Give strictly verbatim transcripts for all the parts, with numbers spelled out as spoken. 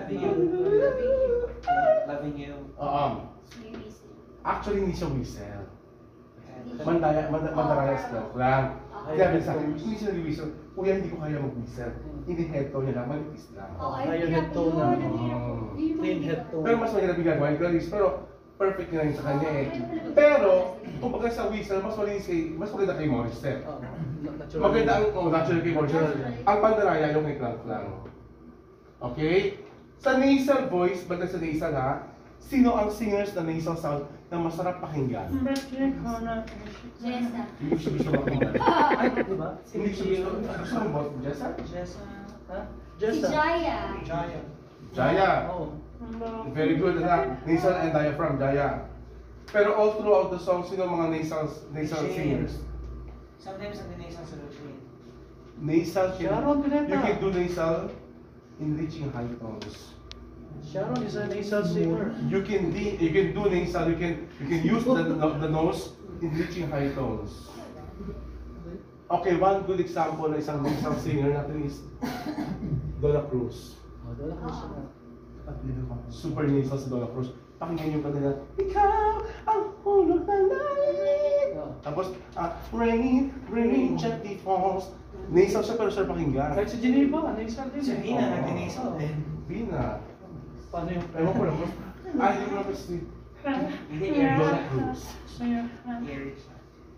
Loving you. Loving you. Oo. Actually, hindi siya whistle. Mandaya, mand mandarayas lang. Kaya sa akin, hindi siya nag-whistle. Kuya, hindi ko kaya mag-whistle. Hindi head tone niya lang, manipis lang. Ayaw head tone na. Clean head tone. Pero mas mahirap yung gagawin ko, pero perfect na yun sa kanya eh. Pero, kung pagka sa whistle, mas malinis kay, mas maganda kay Morissette. Maganda ang, oh, natural kay Morissette. Ang pandaraya yung kay Clank lang. Okay? Sa nasal voice, baga sa nasal ha, sino ang singers na nasal sound na masarap pakinggan? Jessa. Hindi ko siya gusto pakinggan. Ay, di ba? Hindi ko siya gusto. Gusto mo ba? Jessa? Jessa. Ha? Si Jaya. Jaya. Jaya. Oh. Very good na. Nasal and diaphragm, Jaya. Pero all throughout the song, sino mga nasal, nasal singers? Sometimes ang dinasal sa routine. Nasal, Sharon Cuneta. you can do nasal in reaching high tones. Sharon is a nasal singer. You can de, you can do nasal, you can you can use the, the, the nose in reaching high tones. Okay, one good example na isang nasal singer natin is Donna Cruz. Oh, dala ko siya. Super nasal si Donna Cruz. Pakinggan yung kanta na, ikaw ang hulog ng langit. Tapos, uh, rain, rain, gently falls. Nasal siya pero siya pakinggan. Kahit si Geneva, nasal din. Si Vina, nag-dinasal din. Vina. Paano yung... Ewan ko lang. Ah, hindi ko lang kasi Hindi niya. Donna Cruz. Eerie siya.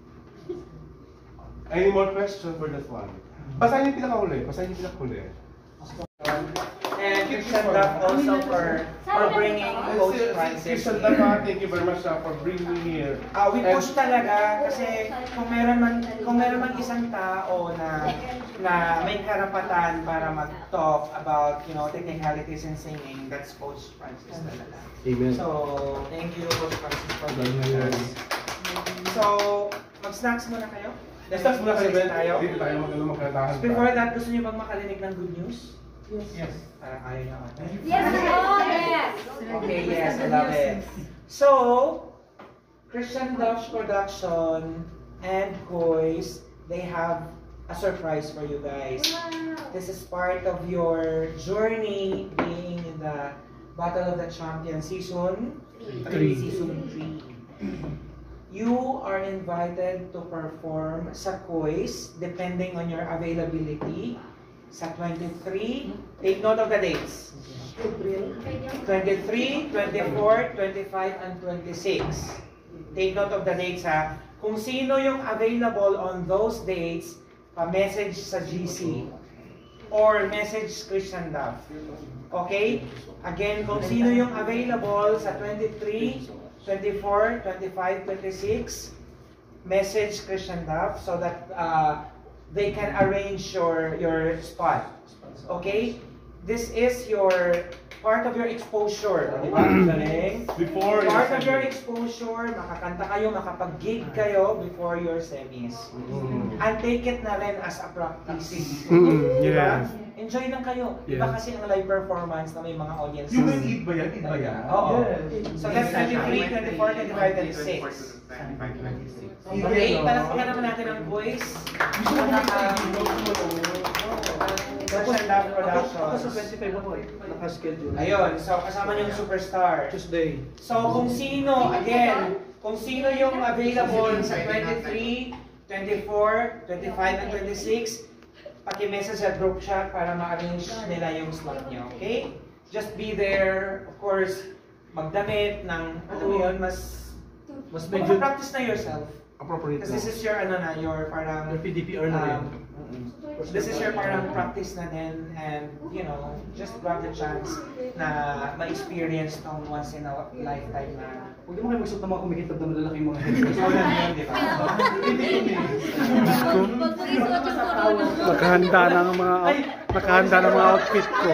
Any more question for that one? Basahin yung pinakahuli. Basahin yung pinakahuli. And Christian Duff also for for bringing Coach Francis. Christian Duff, thank you very much uh, for bringing me here. Ah, we push talaga kasi kung meron man kung meron man isang tao na na may karapatan para mag-talk about, you know, technicalities in singing, that's Coach Francis talaga. Amen. So, thank you Coach Francis for being with us. So, mag-snacks muna kayo? Start muna kayo, Ben. tayo. Dito tayo magkantahan. Before that, gusto niyo bang makarinig ng good news? Yes. Yes. Parang ayaw niya ata. Yes, oh, yes. Okay, yes, I love it. So, Christian Duff Production and Kois, they have a surprise for you guys. Wow. This is part of your journey being in the Battle of the Champions season Three. Season three. You are invited to perform sa Kois depending on your availability sa twenty-three. Take note of the dates. twenty-three, twenty-four, twenty-five, and twenty-six. Take note of the dates ha. Kung sino yung available on those dates, pa-message sa G C or message Christian Duff. Okay? Again, kung sino yung available sa twenty-three, twenty-four, twenty-five, twenty-six, message Christian Duff so that uh, they can arrange your your spot. Okay? This is your part of your exposure. Di ba? Galing. Before Part of your exposure, makakanta kayo, makapag-gig kayo before your semis. Mm. And take it na rin as a practice. Mm, Diba? yes. Enjoy lang kayo. Iba Yes. kasi ang live performance na may mga audiences. Yung may eat ba yan? Eat ba yan? Oo. Yes. So that's twenty-three, twenty-four, twenty-five, twenty-six. Okay, palakpakan naman natin ang voice. Christian Duff Ako sa Productions. twenty-five ako eh. Naka-schedule. Ayun, so kasama niyo yung superstar. Tuesday. So kung sino, again, kung sino yung available sa twenty-three, twenty-four, twenty-five, and twenty-six, paki-message sa group chat para ma-arrange nila yung slot niyo, okay? Just be there, of course, magdamit ng, ano mo yun, mas, Mas medyo practice na yourself. Appropriate Kasi this is your, ano na, your parang, P D P R na rin. um, this is your parang practice na din, and, you know, just grab the chance na ma-experience tong once in a lifetime na. Huwag naman kayo magsuot ng mga kumikitab na malalaking mga headphones. So, yun yun, di ba? Huwag mo isuot yung corona mo. Nakahanda na ang mga nakahanda na mga outfit ko.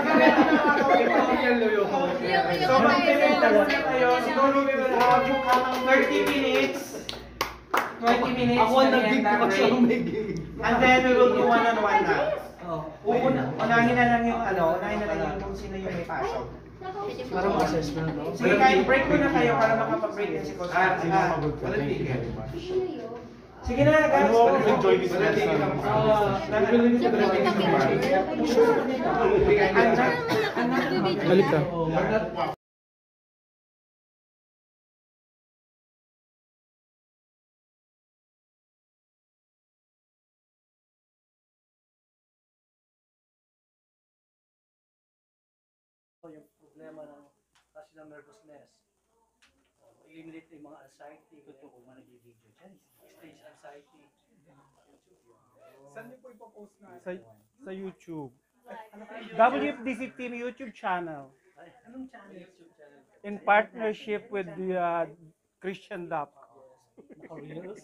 So, mag-relax na kayo. Siguro we will have thirty minutes. twenty minutes. Ako ang nag-gig ko kasi ako may gig. And then we will do one-on-one na. Oh. Una, unahin na lang yung ano, unahin na lang yung kung sino yung may pasok. Para ma-assessment, no? Sige, kahit break ko na kayo para makapag-break din si Coach. Ah, sige, Ah, mabag ka. Thank you very much. sige na, guys. Ano, enjoy this Ah, lesson. nag- Nagbibideo Balik ka. Yung problema ng kasi ng nervousness. I-eliminate yung mga anxiety. Ito kung mga nag-video dyan. Stage anxiety. Saan niyo po ipopost na? Sa, sa YouTube. W F D C Team YouTube channel. Ay, anong channel? YouTube channel. In partnership with the uh, Christian dot com. Naka-reels.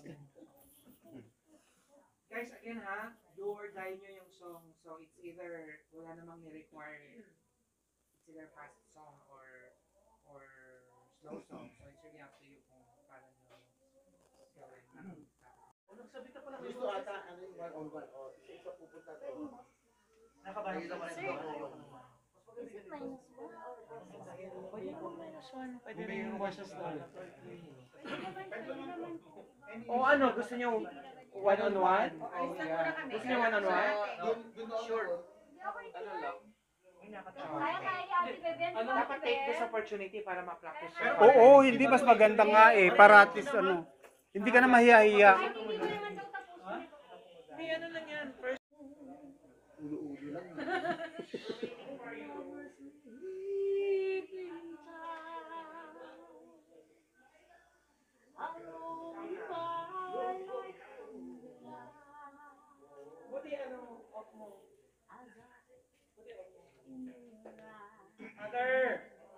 Guys, again ha, do or die nyo yung song. So it's either, wala namang ni-require, it's either fast song or or slow song. So it's really up to you kung paano nyo gawin. Nagsabi ka pala Gusto ata, ano yung one on one, o isa pupunta to. Nakabalance naman ito. Pwede rin yung versus doon. O ano, gusto nyo one-on-one? Oh, yeah. Gusto nyo one-on-one? Sure. Kaya kaya ni Ate Beben. Ano, dapat take this opportunity para ma-practice siya. Oo, hindi mas maganda nga eh. Para at least ano, hindi ka na mahiya-hiya. Hindi ko naman daw tapos. Hindi, ano lang yan. First, Ulo-ulo lang. buti ano, off mo. Mother!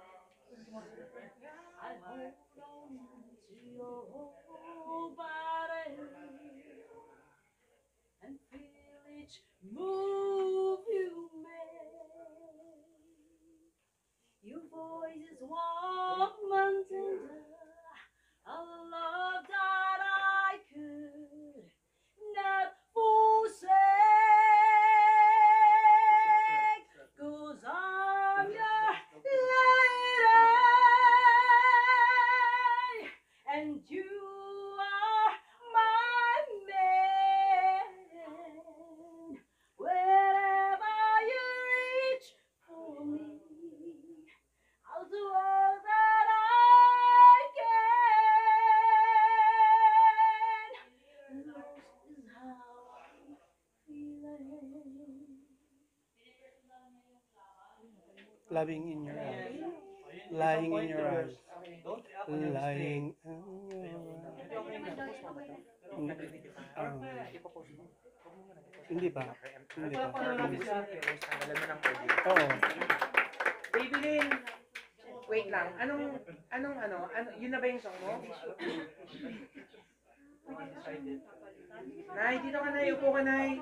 And feel each move you make. Your voice is warm and tender, a love that I could not forsake. 'Cause I'm your lady, and you are my man. Wherever you reach for me, I'll do all that I can. Lost is how I'm feeling. Loving in your eyes. Lying in your eyes. Don't react on your mistake. Lying in your eyes. Hindi ba? Hindi ba? Alam mo ng pwede. Oo. Baby Lynn, wait lang. Anong, anong, ano, ano, yun na ba yung song mo? Nay, dito ka, Nay. Upo ka, Nay.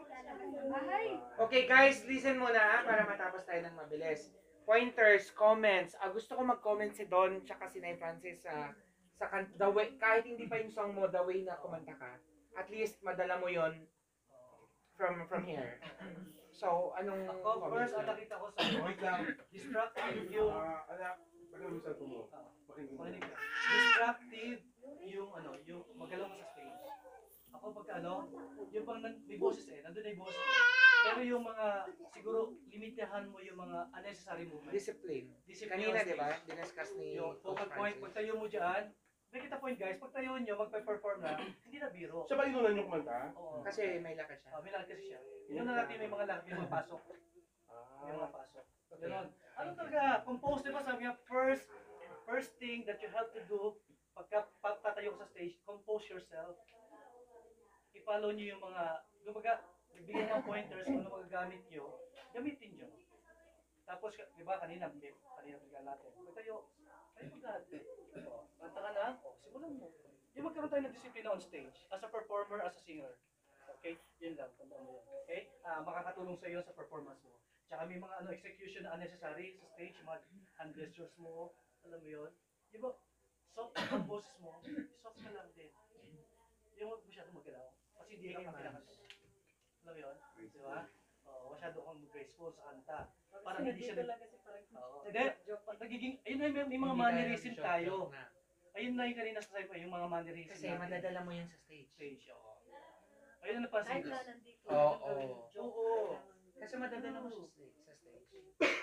Okay, guys, listen muna ha, para matapos tayo ng mabilis. Pointers, comments. Ah, gusto ko mag-comment si Don tsaka si Nay Francis sa sa kan- the way, kahit hindi pa yung song mo, the way na kumanta ka. At least madala mo yon from from here. So, anong Ako, comments first, ang mo? nakita ko sa Wait lang. distractive yung Ah, anak, bagay mo sa mo. Makinig ka. Distractive yung ano, yung magalaw ka sa stage. Ako pagka ano, yung pang nan- may boses eh, nandun na yung boses eh. Pero yung mga, siguro, limitahan mo yung mga unnecessary movements. Discipline. Discipline Kanina, on di ba? stage. Diniscuss ni Yung Coach focal point, Francis. pagtayo mo dyan, may kita point guys, pagtayo nyo, magpe-perform na, hindi na biro. Siya ba inunan yung kumanta? Oo. Kasi may lakad siya. Ah, may lag kasi siya. Yun na natin may mga lag, may mga pasok. May mga pasok. Ganon. Ano talaga, compose, di ba sabi nga, first, first thing that you have to do, pagka pagtatayo ka sa stage, compose yourself. I-follow nyo yung mga, kumbaga, bibigyan ng pointers kung ano magagamit nyo, gamitin nyo. Tapos, di ba, kanina, may, kanina bigyan natin, pagtayo, tayo agad. O, kanta ka na, o, simulan mo. Yung magkaroon tayo ng disiplina on stage, as a performer, as a singer. Okay? Yun lang, tandaan mo yun. Okay? Ah, makakatulong sa iyo sa performance mo. Tsaka may mga ano execution na unnecessary sa stage, mga hand gestures mo, alam mo yun. Yung ba, soft ang boses mo, soft ka lang din. Yung huwag masyadong magalaw. Kasi hindi ka kailangan. Alam mo yun? Di ba? Oo, masyado kang graceful sa kanta. Parang hindi siya nag... Oo. Hindi, nagiging, ayun na, may, may mga mannerism tayo. Ayun na yung kanina sa yung mga mannerism Kasi madadala mo yan sa stage. stage, oo. Ayun na napansin ko. Oo. Oo. Kasi madadala mo sa stage. Sa stage.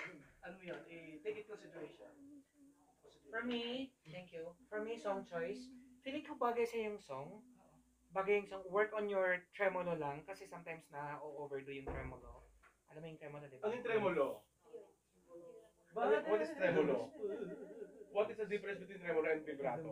ano yun, i-take it consideration. For me, thank you. For me, song choice, feeling ko bagay sa yung song. Bagay yung song, work on your tremolo lang kasi sometimes na overdo yung tremolo. Alam mo yung tremolo, di ba? Ano yung tremolo? But, What is tremolo? What is the difference between tremolo and vibrato?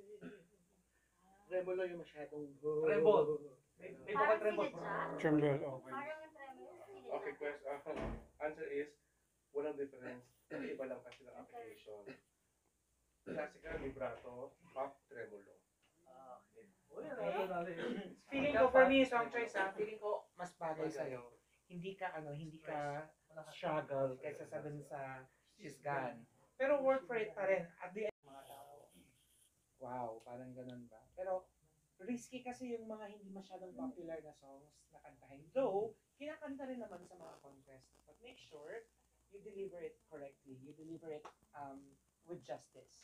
Tremolo yung masyadong... Tremble. May, may baka Parang tremble. sinadya. Tremble, oh. Parang yung tremolo. Okay, question. Uh, answer is, walang difference. Iba lang kasi ng application. Classical, vibrato, pop, tremolo. Ah, okay. Uy, ano natin. Feeling ko, for me, song choice ha, feeling ko mas bagay sa'yo. Hindi ka, ano, hindi ka struggle kaysa sa dun sa she's gone. Pero work for it pa rin. At the end, mga tao. Wow, parang ganun ba? Pero, risky kasi yung mga hindi masyadong popular na songs na kantahin. Though, kinakanta rin naman sa mga contest. But make sure you deliver it correctly. You deliver it um, with justice.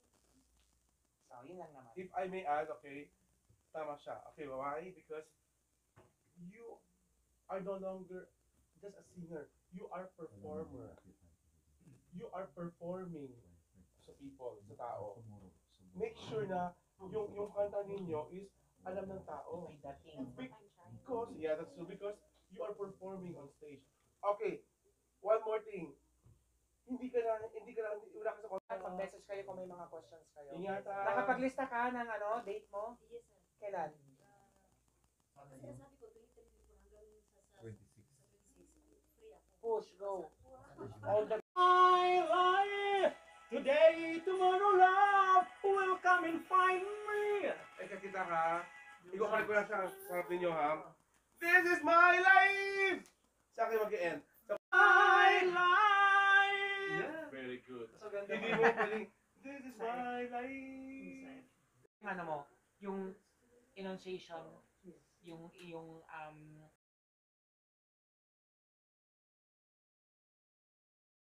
So, yun lang naman. If I may add, okay, tama siya. Okay, why? Because you are no longer just a singer. You are performer. You are performing sa people, sa tao. Make sure na yung yung kanta ninyo is alam ng tao. May dating. Because, yeah, that's true. Because you are performing on stage. Okay, one more thing. Hindi ka na, hindi ka na, hindi, wala ka sa contact. Mag-message kayo kung may mga questions kayo. Ingatan. Nakapaglista ka ng ano, date mo? Yes, sir. Kailan? Kasi sabi ko, twenty-three po hanggang sa sa twenty-six. twenty-six. Free ako. Push, go. All the My life, today, tomorrow, love will come and find me. Ay, kakita ka. Ikukulit ko lang siya sa harap ninyo, ha? This is my life! Sa akin mag-e-end. Sa My life. Yeah. very good. So, ganda Hindi mo. mo pwedeng, this is my life. ano mo, yung enunciation, yung yung um